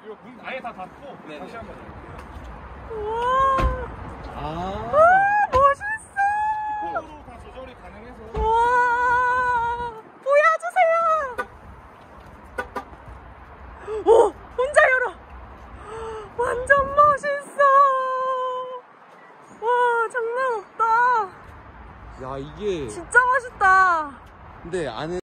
이거 문 아예 다 닫고 네네. 다시 한번 열게요. 우와. 아. 멋있어. 폰으로 다 조절이 가능해서. 우와. 보여주세요. 오, 혼자 열어. 완전 멋있어. 와, 장난 없다. 야, 이게 진짜 멋있다. 근데 안에